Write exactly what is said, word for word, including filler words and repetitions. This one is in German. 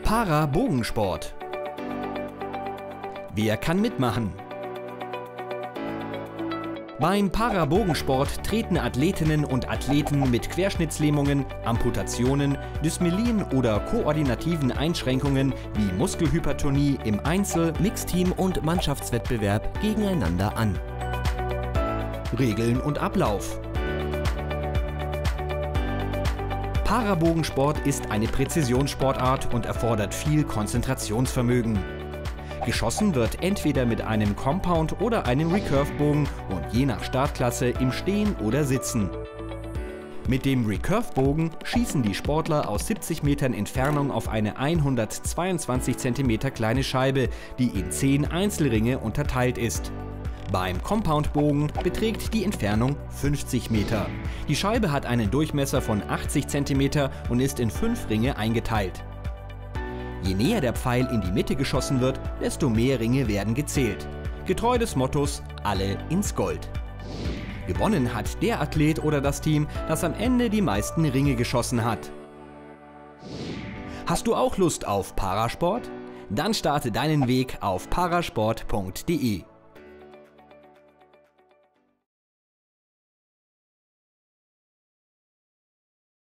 Para-Bogensport. Wer kann mitmachen? Beim Para-Bogensport treten Athletinnen und Athleten mit Querschnittslähmungen, Amputationen, Dysmelien oder koordinativen Einschränkungen wie Muskelhypertonie im Einzel-, Mixteam- und Mannschaftswettbewerb gegeneinander an. Regeln und Ablauf. Para-Bogensport ist eine Präzisionssportart und erfordert viel Konzentrationsvermögen. Geschossen wird entweder mit einem Compound oder einem Recurve-Bogen und je nach Startklasse im Stehen oder Sitzen. Mit dem Recurve-Bogen schießen die Sportler aus siebzig Metern Entfernung auf eine hundertzweiundzwanzig Zentimeter kleine Scheibe, die in zehn Einzelringe unterteilt ist. Beim Compound-Bogen beträgt die Entfernung fünfzig Meter. Die Scheibe hat einen Durchmesser von achtzig Zentimeter und ist in fünf Ringe eingeteilt. Je näher der Pfeil in die Mitte geschossen wird, desto mehr Ringe werden gezählt. Getreu des Mottos „Alle ins Gold". Gewonnen hat der Athlet oder das Team, das am Ende die meisten Ringe geschossen hat. Hast du auch Lust auf Parasport? Dann starte deinen Weg auf parasport punkt de.